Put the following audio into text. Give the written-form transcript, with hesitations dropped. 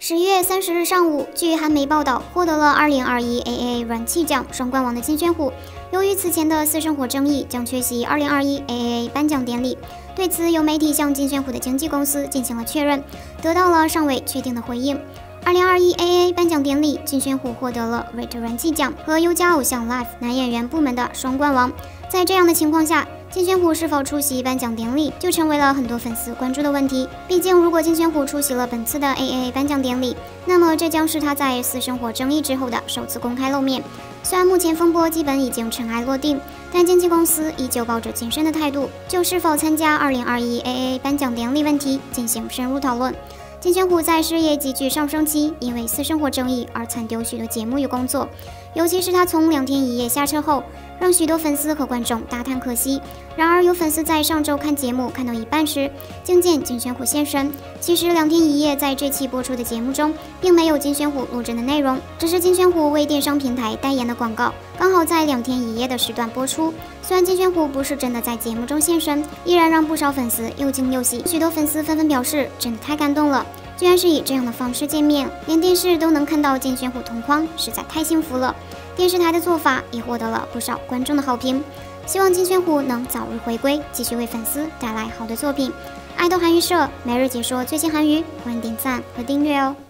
10月30日上午，据韩媒报道，获得了2021 AAA 人气奖双冠王的金宣虎，由于此前的私生活争议，将缺席2021 AAA 颁奖典礼。对此，有媒体向金宣虎的经纪公司进行了确认，得到了尚未确定的回应。2021 AAA 颁奖典礼，金宣虎获得了 RATE 人气奖和优家偶像 Live 男演员部门的双冠王。在这样的情况下，金宣虎是否出席颁奖典礼，就成为了很多粉丝关注的问题。毕竟，如果金宣虎出席了本次的 AAA 颁奖典礼，那么这将是他在私生活争议之后的首次公开露面。虽然目前风波基本已经尘埃落定，但经纪公司依旧抱着谨慎的态度，就是否参加2021 AAA 颁奖典礼问题进行深入讨论。金宣虎在事业急剧上升期，因为私生活争议而惨丢许多节目与工作，尤其是他从2天1夜下车后，让许多粉丝和观众大叹可惜。然而，有粉丝在上周看节目看到一半时，竟见金宣虎现身。其实2天1夜在这期播出的节目中，并没有金宣虎录制的内容，只是金宣虎为电商平台代言的广告，刚好在2天1夜的时段播出。虽然金宣虎不是真的在节目中现身，依然让不少粉丝又惊又喜。许多粉丝纷纷表示，真的太感动了。居然是以这样的方式见面，连电视都能看到金宣虎同框，实在太幸福了。电视台的做法也获得了不少观众的好评。希望金宣虎能早日回归，继续为粉丝带来好的作品。爱豆韩娱社每日解说最新韩语，欢迎点赞和订阅哦。